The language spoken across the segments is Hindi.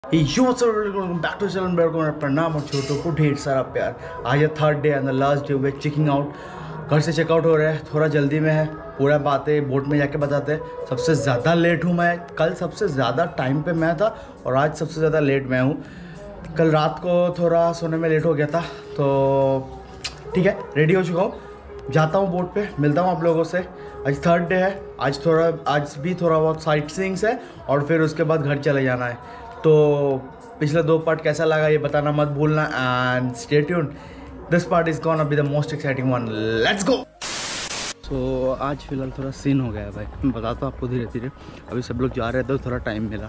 बैक टू चैनल मेरे को प्रणाम और छोटों को ढेर सारा प्यार। आज है third day and the last day we checking out. घर से चेकआउट हो रहा है, थोड़ा जल्दी में है। पूरा बातें बोट में जाके बताते हैं। सबसे ज़्यादा लेट हूँ मैं। कल सबसे ज़्यादा टाइम पे मैं था और आज सबसे ज़्यादा लेट मैं हूँ। कल रात को थोड़ा सोने में लेट हो गया था, तो ठीक है, रेडी हो चुका हूँ। जाता हूँ बोट पे, मिलता हूँ आप लोगों से। आज थर्ड डे है। आज भी थोड़ा बहुत साइट सीइंग्स है और फिर उसके बाद घर चले जाना है। तो पिछले दो पार्ट कैसा लगा ये बताना मत भूलना and stay tuned. This part is gonna be the most exciting one. Let's go. तो आज फिलहाल थोड़ा सीन हो गया है भाई, मैं बताता हूँ आपको धीरे धीरे। अभी सब लोग जा रहे थे तो थोड़ा टाइम मिला।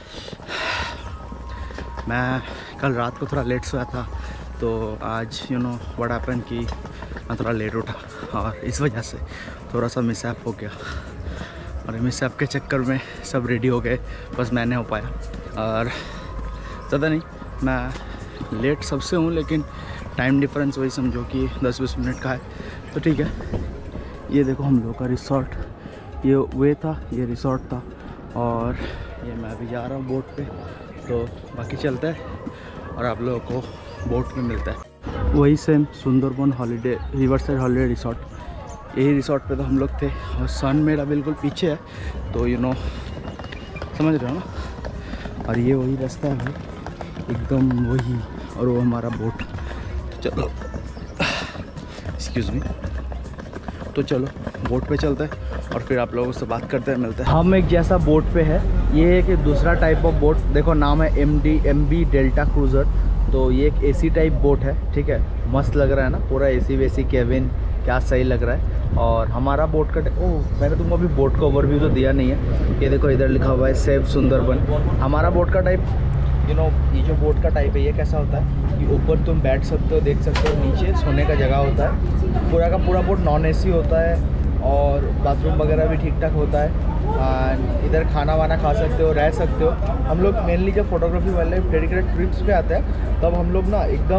मैं कल रात को थोड़ा लेट सोया था, तो आज यू नो व्हाट हैपन कि मैं थोड़ा लेट उठा और इस वजह से थोड़ा सा मिसहैप हो गया। और मिसहैप के चक्कर में सब रेडी हो गए, बस मैं नहीं हो पाया। और ज़्यादा नहीं, मैं लेट सबसे हूँ, लेकिन टाइम डिफरेंस वही समझो कि 10-20 मिनट का है, तो ठीक है। ये देखो हम लोग का रिसोर्ट, ये वे था, ये रिसोर्ट था और ये मैं अभी जा रहा हूँ बोट पे। तो बाकी चलता है और आप लोगों को बोट में मिलता है। वही same Sundarban holiday riverside holiday resort, यही रिसोर्ट पे तो हम लोग थे। और सन मेरा बिल्कुल पीछे है, तो यू नो समझ रहे हो ना। और ये वही रास्ता है भाई, एकदम वही, और वो हमारा बोट। तो चलो, एक्सक्यूज़ मी, तो चलो बोट पे चलते हैं और फिर आप लोगों से बात करते हैं, मिलते हैं। हम एक जैसा बोट पे है, ये एक दूसरा टाइप ऑफ बोट। देखो नाम है MB डेल्टा क्रूज़र। तो ये एक AC टाइप बोट है, ठीक है। मस्त लग रहा है ना, पूरा AC वेसी केबिन, क्या सही लग रहा है। और हमारा बोट का मैंने तुमको अभी बोट का ओवरव्यू तो दिया नहीं है। ये देखो इधर लिखा हुआ है सेफ सुंदरबन। हमारा बोट का टाइप यू नो, ये जो बोट का टाइप है ये कैसा होता है कि ऊपर तुम बैठ सकते हो, देख सकते हो, नीचे सोने का जगह होता है। पूरा का पूरा बोट नॉन AC होता है और बाथरूम वगैरह भी ठीक ठाक होता है। एंड इधर खाना वाना खा सकते हो, रह सकते हो। हम लोग मेनली जब फोटोग्राफी वाले डेडिकेटेड ट्रिप्स पे आते हैं तब हम लोग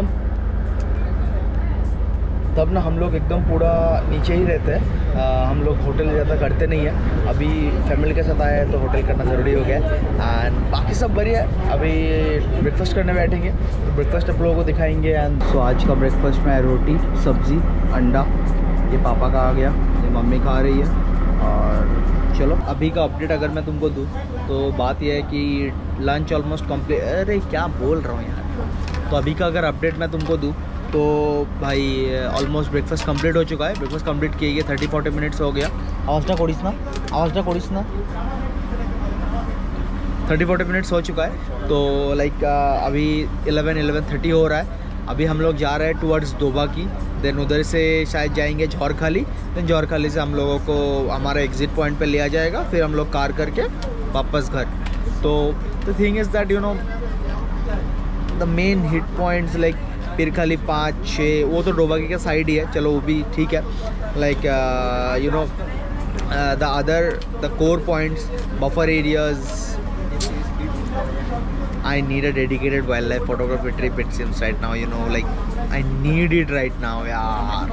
हम लोग एकदम पूरा नीचे ही रहते हैं। हम लोग होटल ज़्यादा करते नहीं है। अभी फैमिली के साथ आए हैं तो होटल करना ज़रूरी हो गया है। एंड बाकी सब बढ़िया है। अभी ब्रेकफास्ट करने बैठेंगे, तो ब्रेकफास्ट आप लोगों को दिखाएंगे। एंड सो आज का ब्रेकफास्ट में रोटी, सब्ज़ी, अंडा। ये पापा का आ गया, ये मम्मी खा रही है। और चलो अभी का अपडेट अगर मैं तुमको दूँ तो बात यह है कि लंच ऑलमोस्ट कम्प्लीट। अरे क्या बोल रहा हूँ यार। तो अभी का अगर अपडेट मैं तुमको दूँ तो भाई ऑलमोस्ट ब्रेकफास्ट कंप्लीट हो चुका है। ब्रेकफास्ट कंप्लीट किए 30-40 मिनट्स हो गया। आवाज़ कोडिस ना 30-40 मिनट्स हो चुका है। तो लाइक अभी 11-11:30 हो रहा है। अभी हम लोग जा रहे हैं टुवर्ड्स दोबाकी। देन उधर से शायद जाएंगे झौरखाली। देन झौरखाली से हम लोगों को हमारा एग्जिट पॉइंट पे लिया जाएगा, फिर हम लोग कार करके वापस घर। तो the thing is that you know the main hit points like Pirkhali 5-6, वो तो डोबाकी का साइड ही है, चलो वो भी ठीक है। Like you know the core points, buffer areas. I need a dedicated wildlife photography trip it seems right now, you know, like I need it right now यार।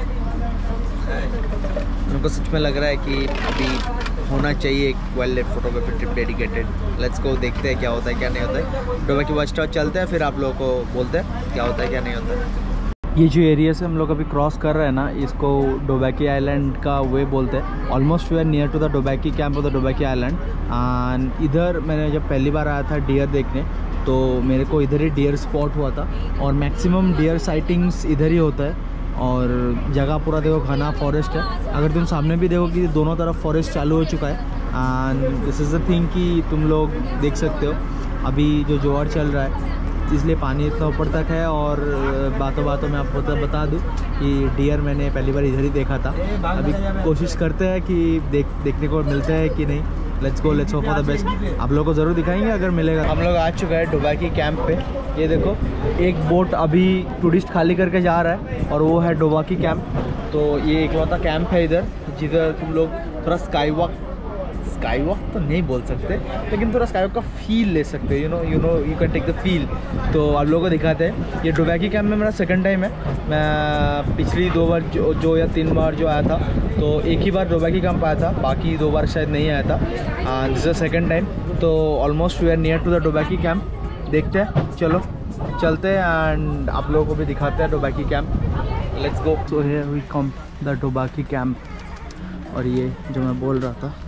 उनको सच में लग रहा है कि अभी होना चाहिए एक wildlife photography trip dedicated. Let's go, देखते हैं क्या होता है क्या नहीं होता है। डोबाकी वॉच टावर चलते हैं, फिर आप लोगों को बोलते हैं क्या होता है क्या नहीं होता है। ये जो एरिया से हम लोग अभी क्रॉस कर रहे हैं ना, इसको डोबाकी आइलैंड का वे बोलते हैं। Almost we are near to the Dobanki camp of the Dobanki island. And इधर मैंने जब पहली बार आया था डियर देखने, तो मेरे को इधर ही डियर स्पॉट हुआ था। और मैक्सिमम डियर साइटिंग्स इधर ही होता है। और जगह पूरा देखो घना फॉरेस्ट है। अगर तुम सामने भी देखो कि दोनों तरफ फॉरेस्ट चालू हो चुका है। And this is the thing कि तुम लोग देख सकते हो अभी जो जोर चल रहा है, इसलिए पानी इतना ऊपर तक है। और बातों बातों में आपको बता दूं कि डियर मैंने पहली बार इधर ही देखा था। अभी कोशिश करते हैं कि देखने को मिलता है कि नहीं। Let's go for the best. आप लोगों को ज़रूर दिखाएंगे अगर मिलेगा। हम लोग आ चुके हैं डोबाकी कैंप पे। ये देखो एक बोट अभी टूरिस्ट खाली करके जा रहा है और वो है डोबाकी कैंप। तो ये इकलौता कैंप है इधर जिधर तुम लोग थोड़ा स्काई वॉक तो नहीं बोल सकते, लेकिन थोड़ा स्काई वॉक का फील ले सकते हो। You can take the feel. तो आप लोगों को दिखाते हैं। ये डोबाकी कैंप में मेरा सेकंड टाइम है। मैं पिछली 2 बार जो या 3 बार जो आया था, तो एक ही बार डोबाकी कैंप आया था, बाकी 2 बार शायद नहीं आया था। This is the second time. तो almost we are near to the Dobanki camp. देखते हैं, चलो चलते हैं एंड आप लोगों को भी दिखाते हैं Dobanki camp. Let's go. So here we come the Dobanki camp. और ये जो मैं बोल रहा था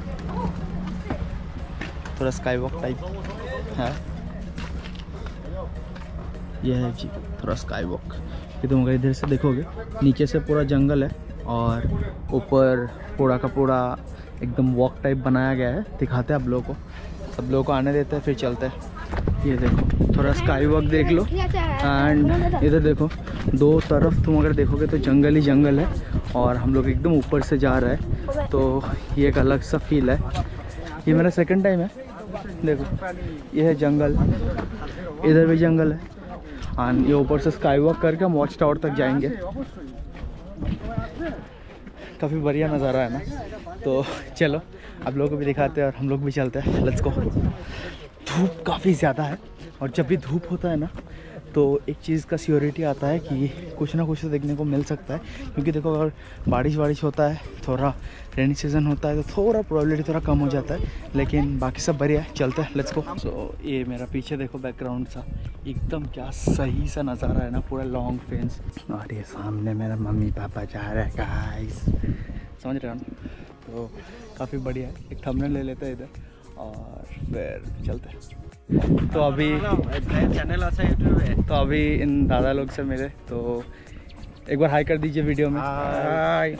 थोड़ा स्काई वॉक टाइप है, ये है जी थोड़ा स्काई वॉक। ये तुम अगर इधर से देखोगे नीचे से पूरा जंगल है और ऊपर पूरा का पूरा एकदम वॉक टाइप बनाया गया है। दिखाते हैं आप लोगों को, सब लोगों को आने देते हैं फिर चलते हैं। ये देखो थोड़ा स्काई वॉक देख लो एंड इधर देखो दो तरफ तुम अगर देखोगे तो जंगल ही जंगल है और हम लोग एकदम ऊपर से जा रहे हैं, तो ये एक अलग सा फील है। ये मेरा सेकंड टाइम है। देखो ये है जंगल, इधर भी जंगल है एंड ये ऊपर से स्काई वॉक करके हम वॉच टावर तक जाएंगे। काफ़ी बढ़िया नज़ारा है ना, तो चलो आप लोगों को भी दिखाते हैं और हम लोग भी चलते हैं। Let's go. धूप काफ़ी ज़्यादा है और जब भी धूप होता है ना तो एक चीज़ का सियोरिटी आता है कि कुछ ना कुछ तो देखने को मिल सकता है, क्योंकि देखो अगर बारिश होता है, थोड़ा रेनी सीज़न होता है तो थोड़ा प्रोबेबिलिटी थोड़ा कम हो जाता है, लेकिन बाकी सब बढ़िया है। चलते हैं, लेट्स गो। सो ये मेरा पीछे देखो बैकग्राउंड सा एकदम क्या सही सा नज़ारा है ना, पूरा लॉन्ग फेंस और ये सामने मेरा मम्मी पापा जा रहे हैं गाइस, समझ रहे हो ना। तो काफ़ी बढ़िया है। एक थंबनेल ले लेते हैं इधर और फिर चलते हैं। तो अभी इन दादा लोग से मिले, तो एक बार हाई कर दीजिए वीडियो में। Hi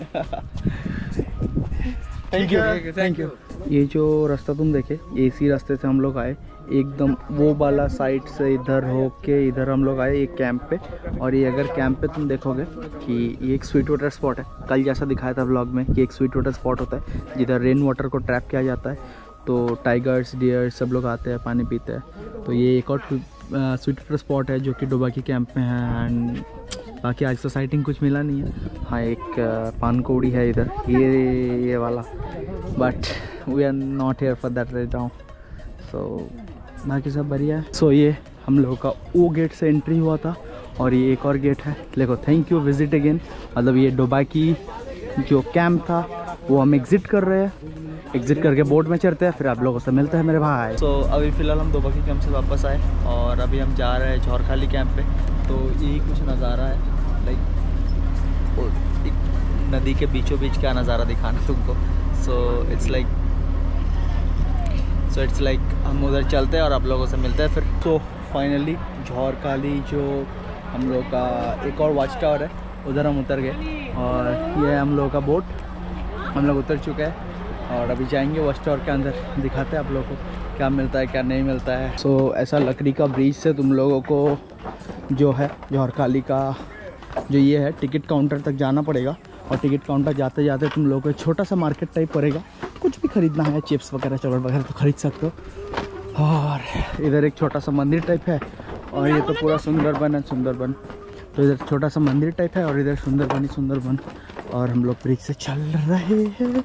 thank you. ये जो रास्ता तुम देखे ये इसी रास्ते से हम लोग आए, एकदम वो वाला साइड से इधर होके इधर हम लोग आए एक कैंप पे। और ये अगर कैंप पे तुम देखोगे कि ये एक स्वीट वाटर स्पॉट है, कल जैसा दिखाया था व्लॉग में कि एक स्वीट वाटर स्पॉट होता है जिधर रेन वाटर को ट्रैप किया जाता है, तो टाइगर्स डियर सब लोग आते हैं पानी पीते हैं। तो ये एक और स्वीट वाटर स्पॉट है जो कि डोबाकी कैंप में है एंड बाकी आज तो साइटिंग कुछ मिला नहीं है। हाँ एक पानकोड़ी है इधर ये वाला, but we are not here for that right now. So बाकी सब बढ़िया है। सो ये हम लोगों का वो गेट से एंट्री हुआ था और ये एक और गेट है। देखो थैंक यू विजिट अगेन। मतलब ये डोबाकी जो कैंप था वो हम एग्ज़िट कर रहे हैं, एग्ज़िट करके बोट में चढ़ते हैं, फिर आप लोगों से मिलते हैं मेरे भाई। तो अभी फ़िलहाल हम डोबाकी कैंप से वापस आए और अभी हम जा रहे हैं झौरखाली कैंप पे। तो यही कुछ नज़ारा है, लाइक एक नदी के बीचों बीच क्या नज़ारा दिखाना तुमको। सो इट्स लाइक हम उधर चलते हैं और आप लोगों से मिलते हैं फिर। तो फाइनली झौरखाली जो हम लोग का एक और वॉच टावर है उधर हम उतर गए और ये है हम लोगों का बोट, हम लोग उतर चुके हैं और अभी जाएंगे वॉच टावर के अंदर। दिखाते हैं आप लोगों को क्या मिलता है क्या नहीं मिलता है। सो ऐसा लकड़ी का ब्रिज से तुम लोगों को जो है झौरखाली का जो ये है टिकट काउंटर तक जाना पड़ेगा और टिकट काउंटर जाते जाते तुम लोगों को छोटा सा मार्केट टाइप पड़ेगा। कुछ भी ख़रीदना है, चिप्स वगैरह चॉकलेट वगैरह तो ख़रीद सकते हो। और इधर एक छोटा सा मंदिर टाइप है और ये तो पूरा सुंदरबन है, सुंदरबन। तो इधर छोटा सा मंदिर टाइप है और इधर सुंदरबन ही सुंदरबन। और हम लोग ब्रिज से चल रहे हैं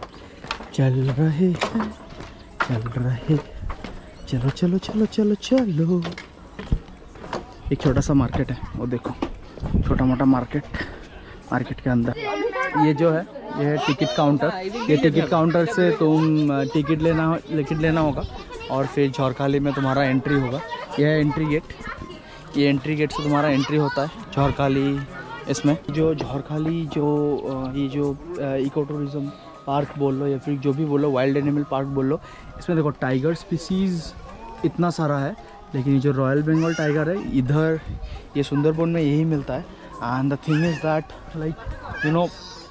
चलो चलो चलो चलो चलो। एक छोटा सा मार्केट है, वो देखो छोटा मोटा मार्केट के अंदर ये जो है ये है टिकट काउंटर। ये टिकट काउंटर से तुम टिकट लेना होगा और फिर झौरखाली में तुम्हारा एंट्री होगा। यह है एंट्री गेट, ये एंट्री गेट से तुम्हारा एंट्री होता है झौरखाली। इसमें जो झौरखाली ये जो इको टूरिज़म पार्क बोल लो या फिर जो भी बोलो, वाइल्ड एनिमल पार्क बोल लो, इसमें देखो टाइगर स्पीसीज़ इतना सारा है, लेकिन ये जो रॉयल बंगाल टाइगर है इधर ये सुंदरबन में यही मिलता है। And the thing is that like you know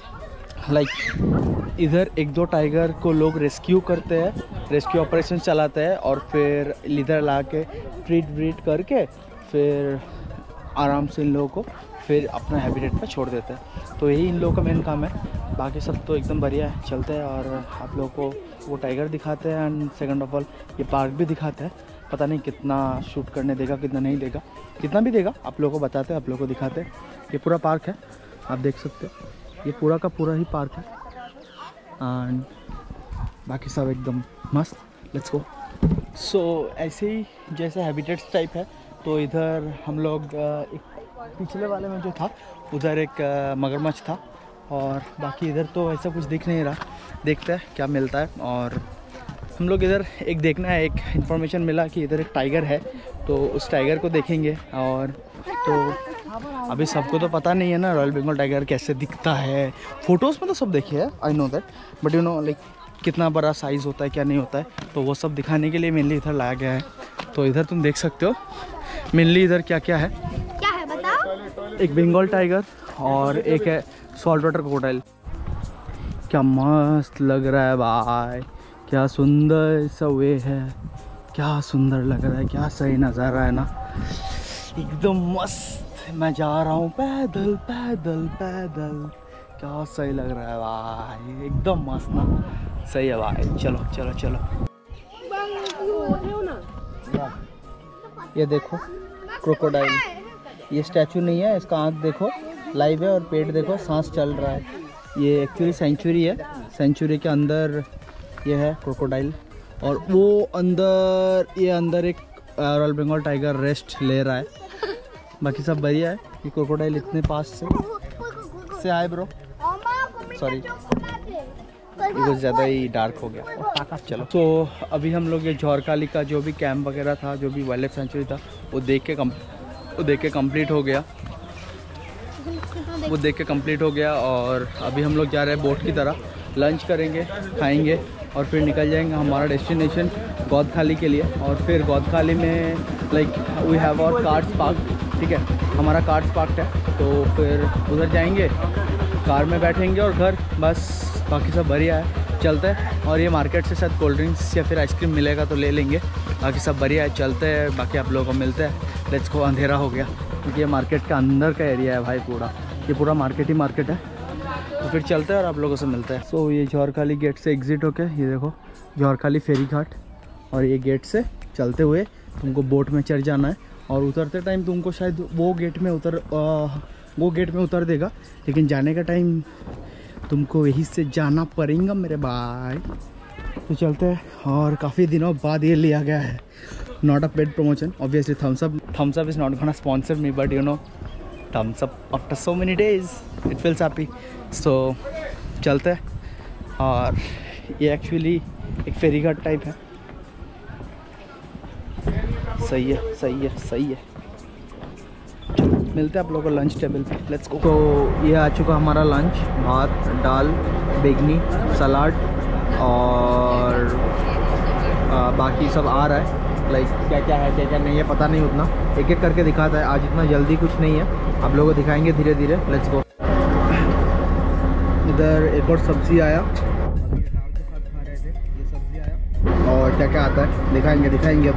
like इधर एक दो टाइगर को लोग रेस्क्यू करते हैं, रेस्क्यू ऑपरेशन चलाते हैं और फिर इधर ला के ट्रीट करके फिर आराम से इन लोगों को फिर अपना हैबिटेट पे छोड़ देते हैं। तो यही इन लोगों का मेन काम है। बाकी सब तो एकदम बढ़िया है, चलते हैं और आप लोगों को वो टाइगर दिखाते हैं एंड सेकंड ऑफ ऑल ये पार्क भी दिखाते हैं। पता नहीं कितना शूट करने देगा कितना नहीं देगा, कितना भी देगा आप लोगों को बताते हैं, आप लोगों को दिखाते हैं। ये पूरा पार्क है, आप देख सकते हो, ये पूरा का पूरा ही पार्क है एंड बाकी सब एकदम मस्त। Let's go. सो ऐसे ही जैसे हैबिटेट्स टाइप है, तो इधर हम लोग एक पिछले वाले में जो था उधर एक मगरमच्छ था और बाकी इधर तो ऐसा कुछ दिख नहीं रहा। देखते हैं क्या मिलता है और हम लोग इधर एक देखना है, एक इन्फॉर्मेशन मिला कि इधर एक टाइगर है, तो उस टाइगर को देखेंगे। और तो अभी सबको तो पता नहीं है ना रॉयल बंगाल टाइगर कैसे दिखता है, फोटोज़ में तो सब देखे है, I know that, but you know like कितना बड़ा साइज़ होता है क्या नहीं होता है, तो वो सब दिखाने के लिए मेनली इधर लाया गया है। तो इधर तुम देख सकते हो मेनली इधर क्या क्या है बताओ। एक बंगाल टाइगर और एक है सॉल्ट वाटर क्रोकोडाइल। क्या मस्त लग रहा है भाई, क्या सुंदर सा वे है, क्या सुंदर लग रहा है, क्या सही नज़ारा है ना, एकदम मस्त। मैं जा रहा हूँ पैदल पैदल पैदल, क्या सही लग रहा है भाई, एकदम मस्त ना, सही है भाई। चलो चलो चलो, ये देखो क्रोकोडाइल, ये स्टैचू नहीं है, इसका आँख देखो लाइव है और पेट देखो सांस चल रहा है। ये एक्चुअली सेंचुरी है, सेंचुरी के अंदर ये है क्रोकोडाइल, और वो अंदर ये अंदर एक रॉयल बंगाल टाइगर रेस्ट ले रहा है। बाकी सब बढ़िया है। ये क्रोकोडाइल इतने पास से आए ब्रो, सॉरी ये कुछ ज़्यादा ही डार्क हो गया। चलो तो अभी हम लोग ये जौहरकाली का जो भी कैंप वगैरह था, जो भी वाइल्ड लाइफ सेंचुरी था, वो देख के कंप्लीट हो गया, वो देख के कंप्लीट हो गया। और अभी हम लोग जा रहे हैं बोट की तरह, लंच करेंगे, खाएंगे और फिर निकल जाएंगे हमारा डेस्टिनेशन गौदखाली के लिए। और फिर गौदखाली में like we have our cars park, ठीक है, हमारा कार्स पार्क है, तो फिर उधर जाएंगे, कार में बैठेंगे और घर, बस बाकी सब बढ़िया है, चलते हैं। और ये मार्केट से शायद कोल्ड ड्रिंक्स या फिर आइसक्रीम मिलेगा तो ले लेंगे, बाकी सब बढ़िया है, चलते हैं। बाकी आप लोगों को मिलते हैं, लेट्स गो। अंधेरा हो गया क्योंकि ये मार्केट का अंदर का एरिया है भाई, ये पूरा मार्केट ही मार्केट है, तो फिर चलते हैं और आप लोगों से मिलते हैं। सो ये जौहरकाली गेट से एग्जिट होके ये देखो जौहरकाली फेरी घाट, और ये गेट से चलते हुए तुमको बोट में चढ़ जाना है, और उतरते टाइम तुमको शायद वो गेट में उतर देगा, लेकिन जाने का टाइम तुमको यहीं से जाना पड़ेगा मेरे भाई। तो चलते हैं, और काफ़ी दिनों बाद ये लिया गया है, not a paid promotion obviously, thumbs up is not gonna sponsor me, but you know thumbs up after so many days it feels happy, so चलते हैं। और ये एक्चुअली एक फेरी घाट टाइप है, सही है सही है सही है। मिलते हैं आप लोगों को लंच टेबल पे, लेट्स गो। तो ये आ चुका हमारा लंच, भात, दाल, बेगनी, सलाद और बाकी सब आ रहा है, लाइक क्या क्या है क्या क्या नहीं है पता नहीं, उतना एक एक करके दिखाता है। आज इतना जल्दी कुछ नहीं है, आप लोगों को दिखाएंगे धीरे धीरे, लेट्स गो। इधर एक और सब्जी आया, अभी दाल के साथ खा रहे थे, ये सब्जी आया, और क्या क्या आता है दिखाएंगे।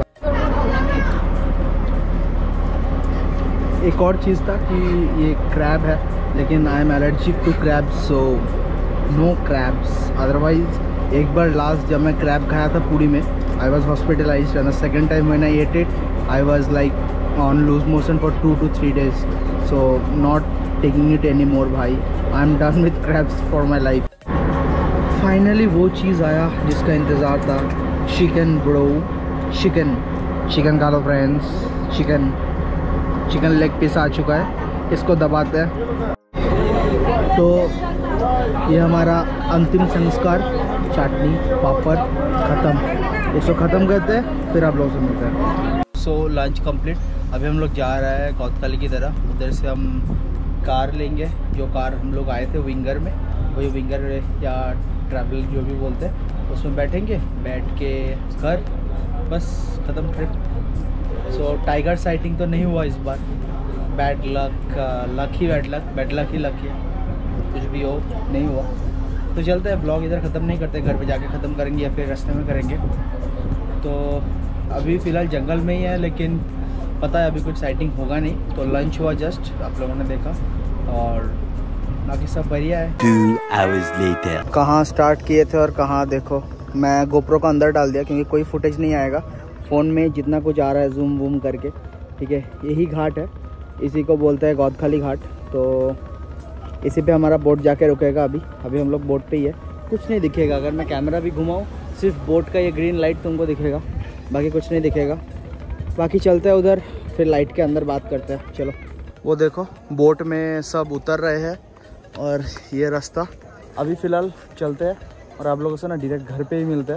एक और चीज़ था कि ये क्रैब है, लेकिन I am allergic to crab, so no crabs. Otherwise एक बार लास्ट जब मैं क्रैब खाया था पुरी में, I was hospitalized, and the second time when I ate it, I was like on loose motion for 2 to 3 days. So not taking it anymore, भाई. I'm done with crabs for my life. Finally वो चीज़ आया जिसका इंतज़ार था, चिकन ब्रो, चिकन खा लो फ्रेंड्स, चिकन लेग पीस आ चुका है, इसको दबाते हैं। तो ये हमारा अंतिम संस्कार, चटनी पापड़ ख़त्म, इसको ख़त्म करते हैं, फिर आप लोगों से मिलते हैं। सो लंच कंप्लीट, अभी हम लोग जा रहे हैं गौदखाली की तरह। उधर से हम कार लेंगे, जो कार हम लोग आए थे विंगर में, वही विंगर या ट्रैवल जो भी बोलते हैं, उसमें बैठेंगे, बैठ के घर, बस ख़त्म ट्रिप। सो टाइगर साइटिंग तो नहीं हुआ इस बार, बैड लक ही लक है, कुछ भी हो नहीं हुआ। तो चलते हैं, ब्लॉग इधर ख़त्म नहीं करते, घर पे जाके ख़त्म करेंगे या फिर रास्ते में करेंगे। तो अभी फ़िलहाल जंगल में ही है, लेकिन पता है अभी कुछ साइटिंग होगा नहीं। तो लंच हुआ जस्ट, आप लोगों ने देखा, और बाकी सब बढ़िया है। 2 hours later कहाँ स्टार्ट किए थे और कहाँ देखो, मैं गोप्रो को अंदर डाल दिया क्योंकि कोई फुटेज नहीं आएगा फ़ोन में, जितना कुछ आ रहा है जूम वूम करके, ठीक है। यही घाट है, इसी को बोलते हैं गौदखाली घाट। तो इसी पे हमारा बोट जाके रुकेगा। अभी हम लोग बोट पे ही है, कुछ नहीं दिखेगा, अगर मैं कैमरा भी घुमाऊँ सिर्फ बोट का ये ग्रीन लाइट तुमको दिखेगा, बाकी कुछ नहीं दिखेगा। बाकी चलते हैं उधर, फिर लाइट के अंदर बात करते हैं, चलो। वो देखो बोट में सब उतर रहे हैं, और ये रास्ता अभी फ़िलहाल चलते हैं, और आप लोगों से ना डायरेक्ट घर पे ही मिलते हैं,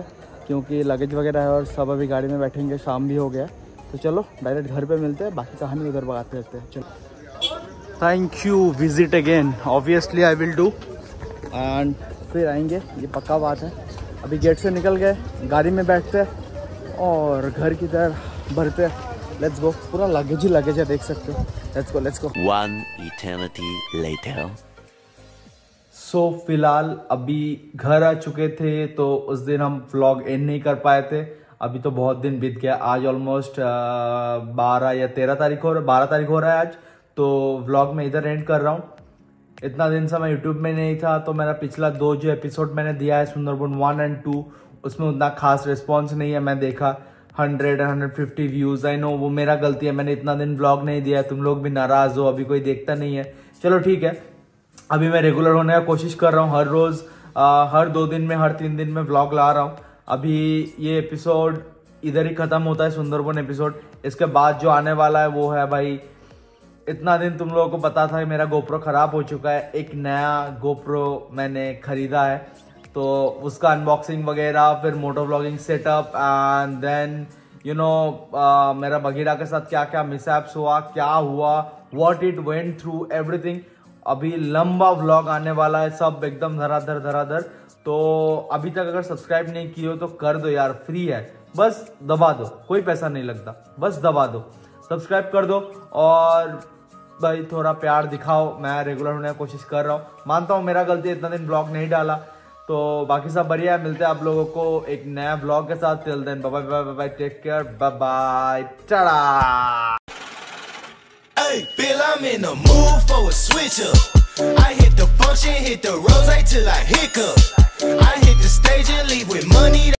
क्योंकि लगेज वगैरह है और सब अभी गाड़ी में बैठेंगे, शाम भी हो गया। तो चलो डायरेक्ट घर पे मिलते हैं, बाकी कहानी उधर बात करते हैं। चलो thank you, visit again, obviously I will do, and फिर आएंगे, ये पक्का बात है। अभी गेट से निकल गए, गाड़ी में बैठते हैं और घर की तरफ बढ़ते हैं। लेट्स गो, पूरा लगेज ही लगेज है, देख सकते हो। Let's go. One eternity later. So फिलहाल अभी घर आ चुके थे, तो उस दिन हम व्लॉग एंड नहीं कर पाए थे। अभी तो बहुत दिन बीत गया, आज ऑलमोस्ट 12 या 13 तारीख हो रहा, 12 तारीख हो रहा है आज। तो व्लॉग में इधर एंड कर रहा हूँ। इतना दिन से मैं यूट्यूब में नहीं था, तो मेरा पिछला 2 जो एपिसोड मैंने दिया है सुंदरबन 1 और 2, उसमें उतना खास रिस्पॉन्स नहीं है। मैं देखा 100-150 व्यूज। आई नो वो मेरा गलती है, मैंने इतना दिन व्लॉग नहीं दिया, तुम लोग भी नाराज हो, अभी कोई देखता नहीं है। चलो ठीक है, अभी मैं रेगुलर होने का कोशिश कर रहा हूँ, हर रोज हर 2 दिन में, हर 3 दिन में व्लॉग ला रहा हूँ। अभी ये एपिसोड इधर ही खत्म होता है, सुंदरबन एपिसोड। इसके बाद जो आने वाला है वो है भाई, इतना दिन तुम लोगों को पता था कि मेरा गोप्रो खराब हो चुका है, एक नया गोप्रो मैंने खरीदा है, तो उसका अनबॉक्सिंग वगैरह, फिर moto vlogging setup, and then you know मेरा बगीरा के साथ क्या क्या मिसहैप्स हुआ, क्या हुआ, what it went through, everything. अभी लंबा व्लॉग आने वाला है, सब एकदम धराधर। तो अभी तक अगर सब्सक्राइब नहीं किए हो तो कर दो यार, फ्री है, बस दबा दो, कोई पैसा नहीं लगता, बस दबा दो, सब्सक्राइब कर दो और भाई थोड़ा प्यार दिखाओ। मैं रेगुलर होने की कोशिश कर रहा हूँ, मानता हूँ मेरा गलती है, इतना दिन ब्लॉग नहीं डाला। तो बाकी सब बढ़िया है, मिलते हैं आप लोगों को एक नया ब्लॉग के साथ। Till then bye bye, take care, bye bye, tata. Hey, Bill, I'm in the mood for a switch up. I hit the function, hit the rose till I hiccup. I hit the stage and leave with money.